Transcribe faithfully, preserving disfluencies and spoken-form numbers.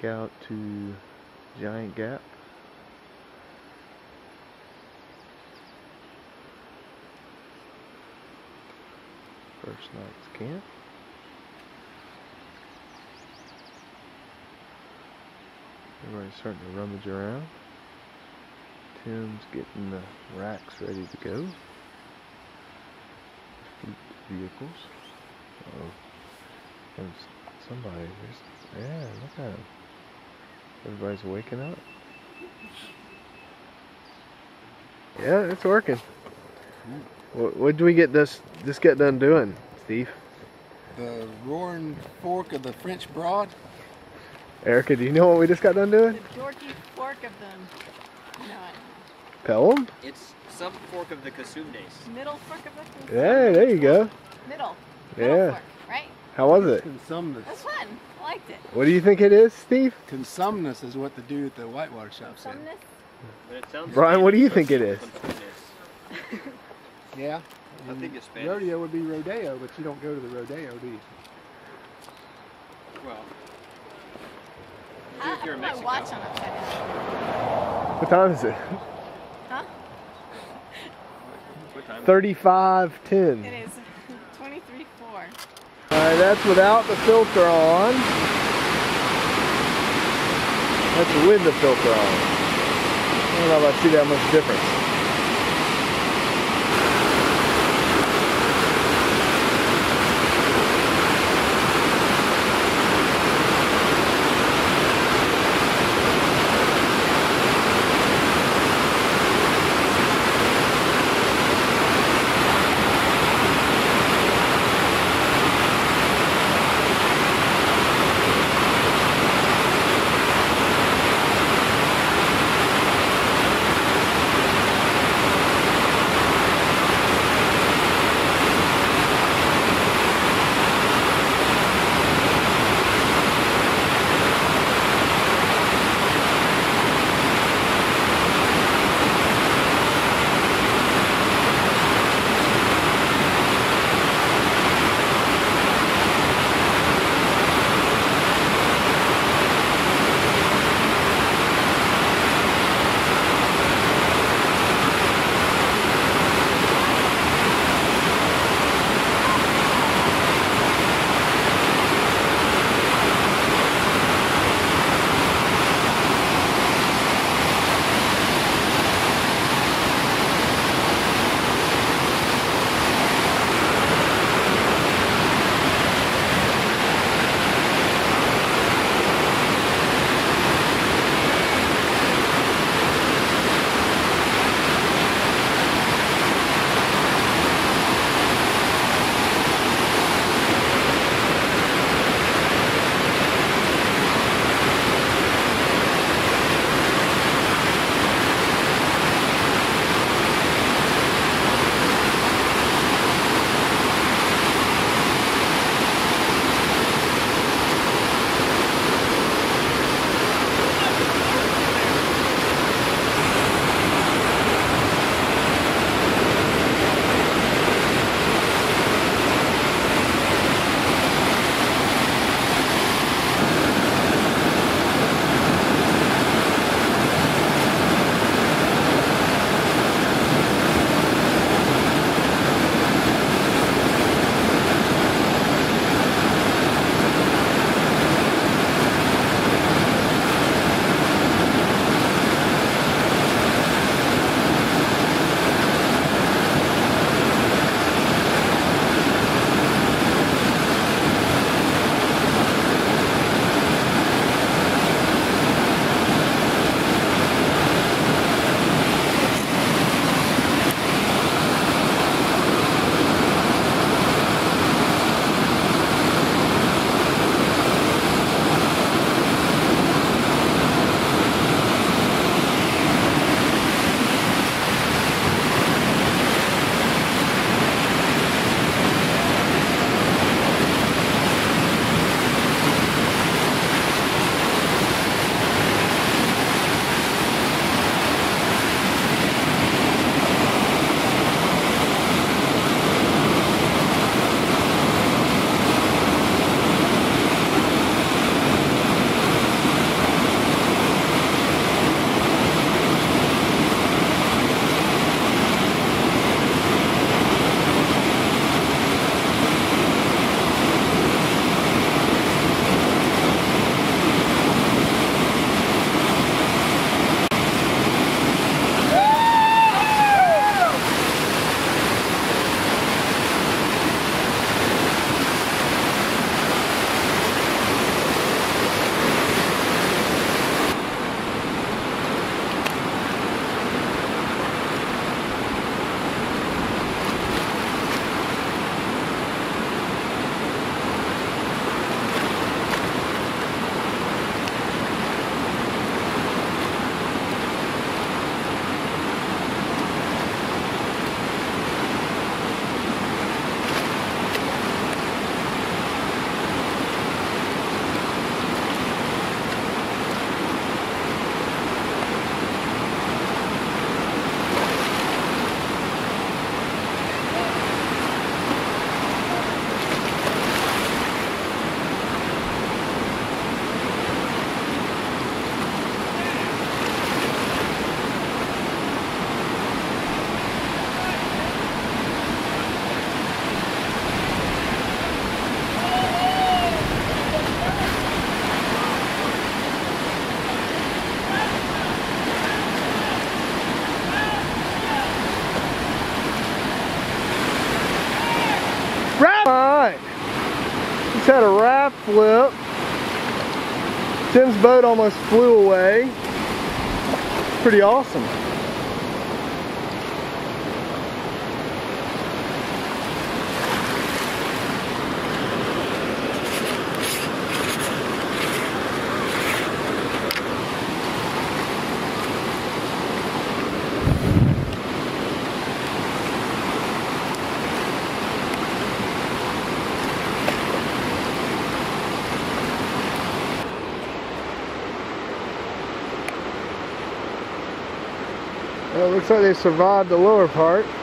hike out to Giant Gap. First night's camp. Everybody's starting to rummage around. Tim's getting the racks ready to go. Fleet vehicles. Oh, there's somebody. There's, yeah, look at him. Everybody's waking up. Yeah, it's working. What, what did we get this this get done doing, Steve? The roaring fork of the French Broad. Erica, do you know what we just got done doing? The dorky fork of them. No, I Pelham? It's sub fork of the Kasumnes. Middle fork of the. Yeah, there you go. Middle. Middle Yeah. fork, right? How was it? Consumnus. That's fun. I liked it. What do you think it is, Steve? Consumnus is what the dude at the whitewater shop said. Sumness. But it sounds Brian, what do you think it is? Yeah. I think it's Spanish. Rodeo would be rodeo, but you don't go to the rodeo, do you? Well, I, if you're I in put my Mexico. watch on upside down. What time is it? Huh? What time? thirty-five ten. It is twenty-three four. Alright, that's without the filter on. That's with the filter on. I don't know if I see that much difference. flip. Tim's boat almost flew away. Pretty awesome. Well, it looks like they survived the lower part.